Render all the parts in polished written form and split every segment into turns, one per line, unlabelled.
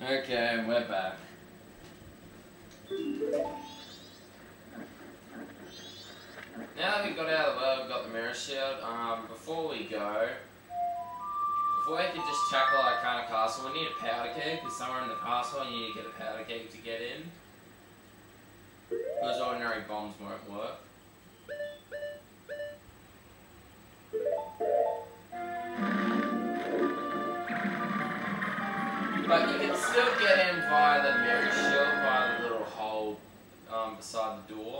Okay, we're back. Now that we've got out of the way, we've got the mirror shield. Before we go, before we can just tackle Ikana Castle, we need a powder keg, because somewhere in the castle you need to get a powder keg to get in. Because ordinary bombs won't work. But you can still get in via the mirror shield, via the little hole beside the door.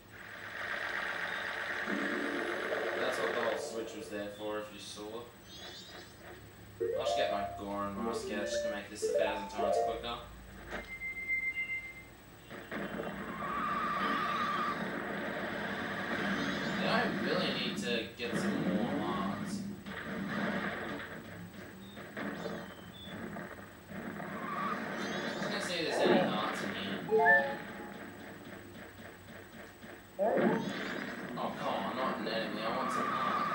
That's what the whole switch was there for, if you saw. I'll just get my Goron mask out just to make this 1,000 times quicker. I really need to get some more hearts. Just gonna see if there's any hearts in here. Oh, come on, not an enemy. I want some hearts.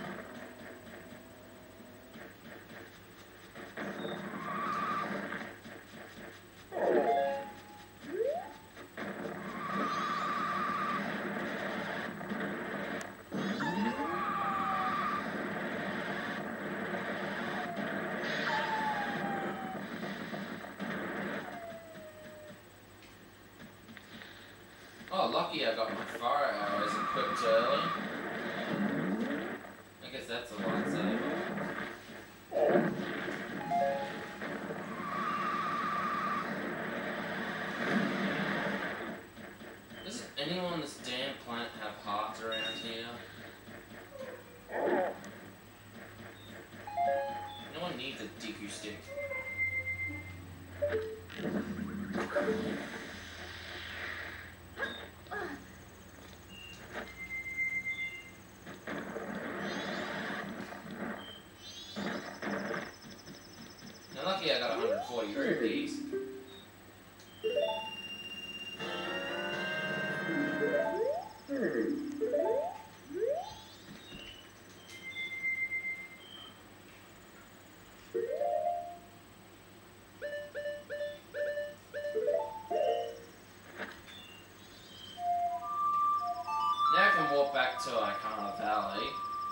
Oh, lucky I got my fire arrows equipped early. I guess that's a lightsaber. Does anyone on this damn planet have hearts around here? No one needs a Deku stick. Lucky I got 140 rupees. Now I can walk back to Ikana Valley.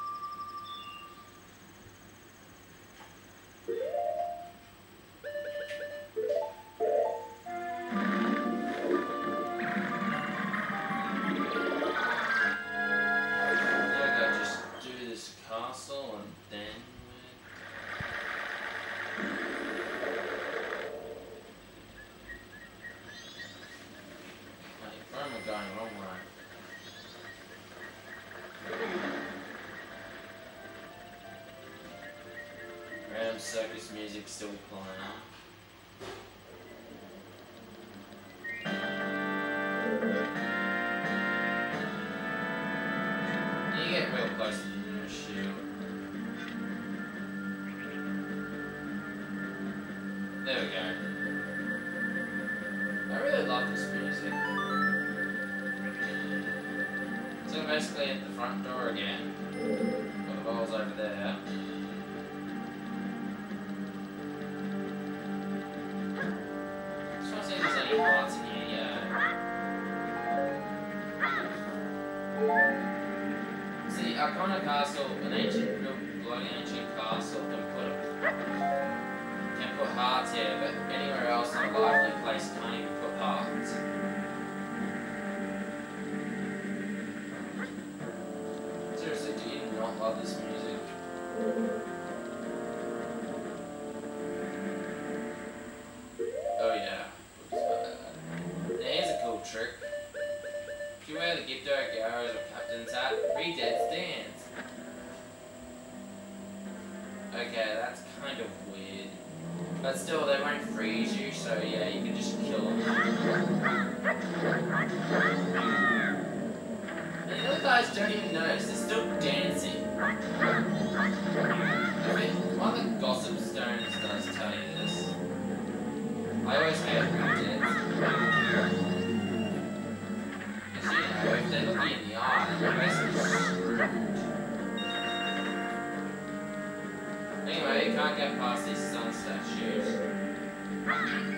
Going wrong way. Random circus music still playing. You get real close to the shield. There we go. I really love this music. So basically at the front door again. Got the balls over there. Just want to see if there's any hearts in here yet. See, Ikana Castle, an ancient, real bloody ancient castle can put hearts here, but anywhere else in a lively place can't even put hearts. Seriously, do you not love this music? Oh yeah. Now here's a cool trick. If you wear the Gipto, Garro's, or Captain's hat, Redead stands. Okay, that's kind of weird. But still, they won't freeze you, so yeah, you can just kill them. And the other guys don't even notice, they're still dancing. I mean, one of the gossip stones does tell you this. I always hate redeads. Because you know, if they look you in the eye, they're basically screwed. Anyway, you can't get past these sun statues.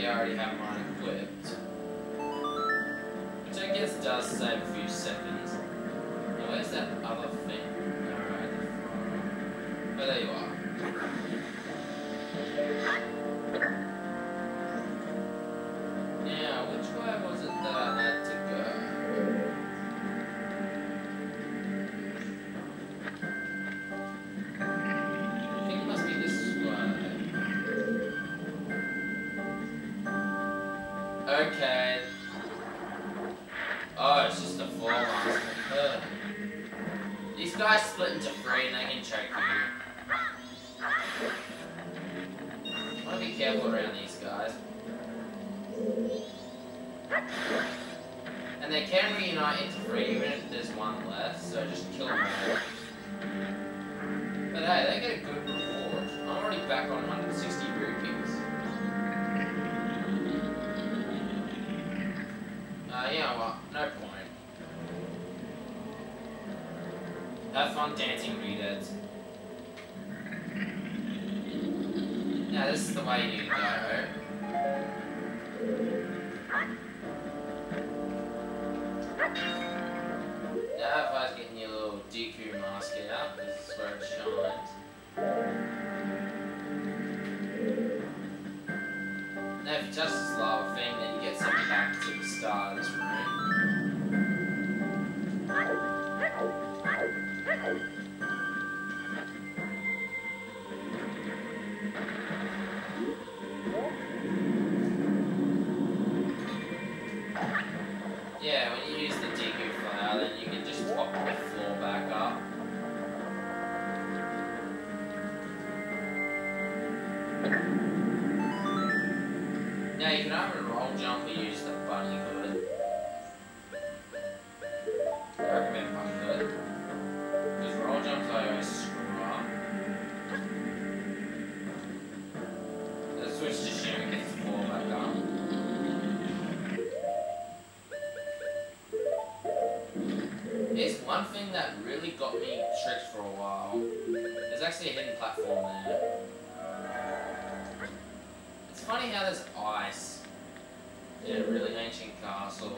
you already have mine equipped. Which I guess does save a few seconds. Now where's that other thing? Alright, oh, there you are. Now, which way was it that I had to go? I think it must be this way. Okay. Oh, it's just a floor mask. These guys split into three and they can choke you. I want to be careful around these guys. And they can reunite into three even if there's one left, so just kill them all. But hey, they get a good reward. I'm already back on 160 rupees. Yeah, well, no point. Have fun dancing, readers. Now this is the way you go. Now if I was getting your little Deku mask out, this is where it shines. Now if you touch this lava thing, then you get sent back to the start of this room. Yeah, when you use the Deku flower, then you can just pop the floor back up. Now you can either roll jump or use the bunny hood. I recommend bunny hood. Because roll jumps I always screw up. The switch just gets the floor back up. Here's one thing that really got me tricked for a while. There's actually a hidden platform there. It's funny how there's ice in a really ancient castle.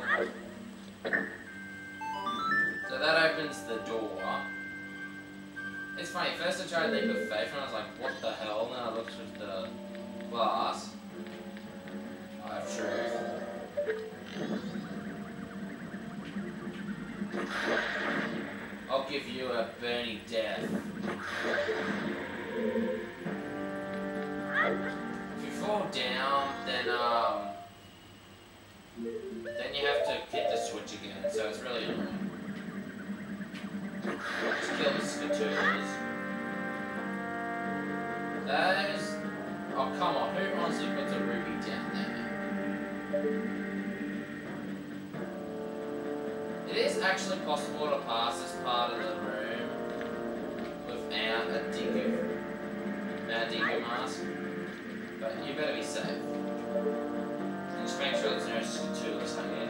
So that opens the door. It's funny, first I tried to leap of faith and I was like, what the hell? And then I looked through the glass. I have truth. I'll give you a burning death. If you fall down, then you have to hit the switch again, so it's really annoying. Just kill the Skatoos. That is... Oh, come on, who honestly puts a ruby down there? It is actually possible to pass this part of the room without a Deku mask, but you better be safe. And just make sure there's no Skatoos hanging.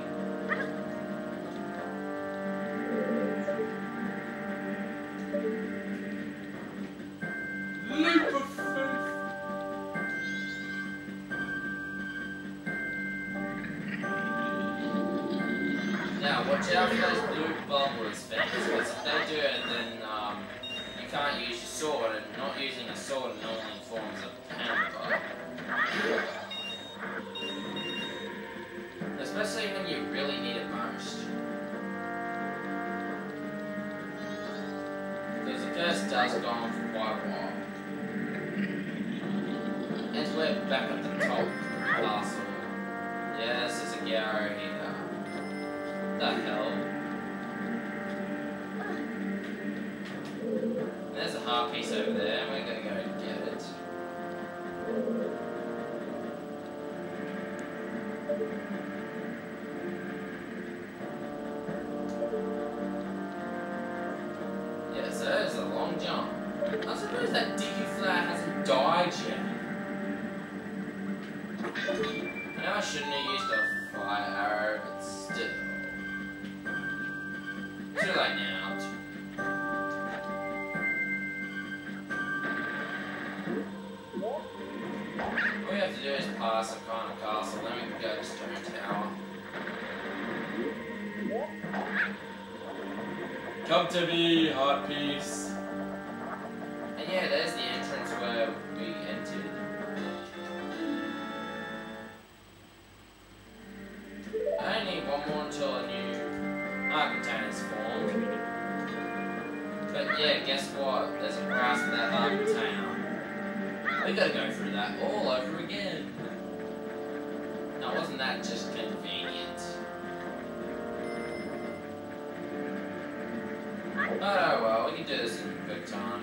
Leap of faith! Now, watch out for those blue bubbles things, because if they do it, then you can't use your sword, and not using a sword normally forms a hammer. Especially when you really need it most. Because the curse does go on for quite a while. And we're back at the top of the castle. Yeah, this is a Gyaro here. The hell? There's a heart piece over there, and we're gonna go get it. Yeah, so there's a long jump. I'm surprised that Deku Flower hasn't died yet. I know I shouldn't have used a fire arrow, but still. Too late now. All we have to do is pass Ikana Castle. Come to me, heart piece. And yeah, there's the entrance where we entered. I only need one more until a new container's formed. But yeah, guess what? There's a price for that container. We gotta go through that all over again. Now, wasn't that just convenient? But oh well, we can do this in a quick time.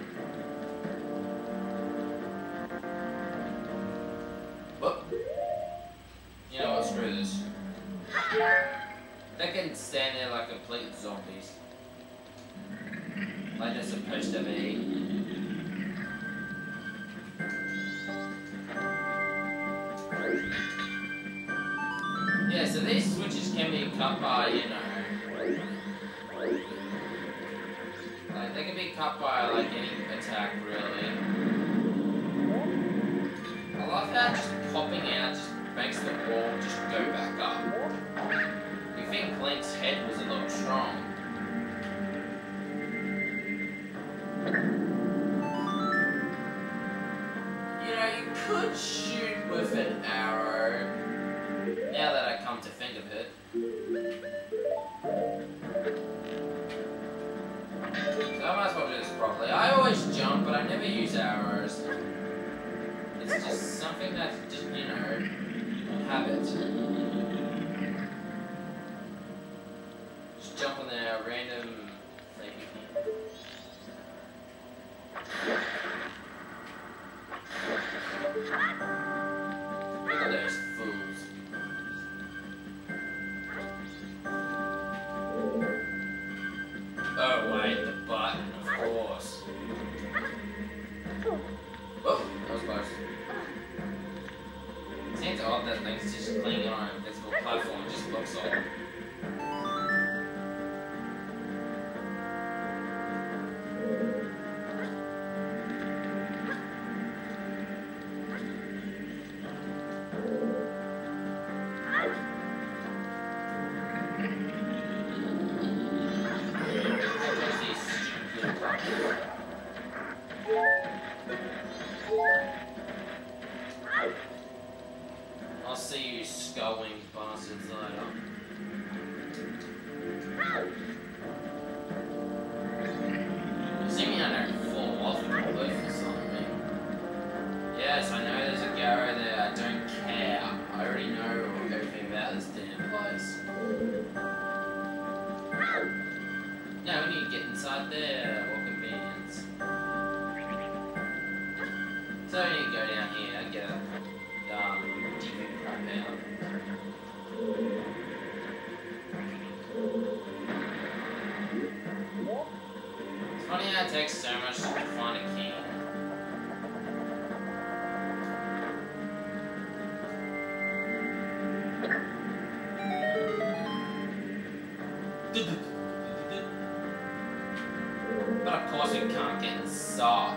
Whoop. You know what, screw this. They can stand there like complete zombies. Like they're supposed to be. Yeah, so these switches can be cut by, you know, like they can be cut by like any attack really. I love how just popping out just makes the wall just go back up. You think Link's head was a little strong. You know, you could shoot with an arrow. Now that I come to think of it. So I might as well do this properly. I always jump, but I never use arrows. It's just something that's just, you know, habit. Just jump on there, random thing. Look at those fools. Oh wait, the button, of course. Oh, that was close. Seems odd that thing's just clinging on an invisible platform, it just looks odd. I'll see you sculling bastards later. Assuming I don't fall off the cliff or something. Yes, I know there's a Garrow there, I don't care. I already know everything about this damn place. Now we need to get inside there, what convenience. So we need to go down here and get a demon crap out. It's funny how it takes so much to find a king. But of course we can't get inside.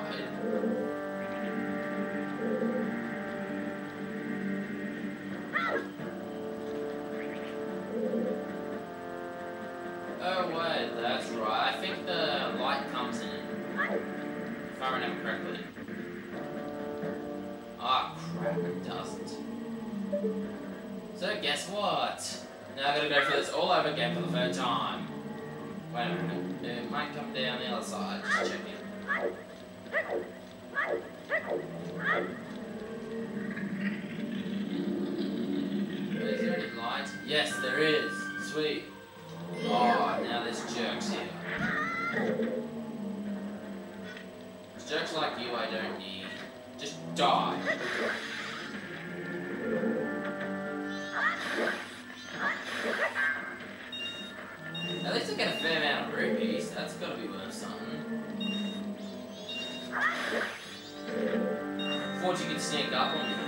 Oh wait, that's right. I think the light comes in. If I remember correctly. Ah, crap, it doesn't. So guess what? Now I gotta go through this all over again for the third time. Wait a minute. It might come down the other side. Just checking. Is there any light? Yes, there is. Sweet. Oh, now there's jerks here. There's jerks like you I don't need. Just die. At least I get a fair amount of rupees. That's gotta be worth something. Thought you could sneak up on me.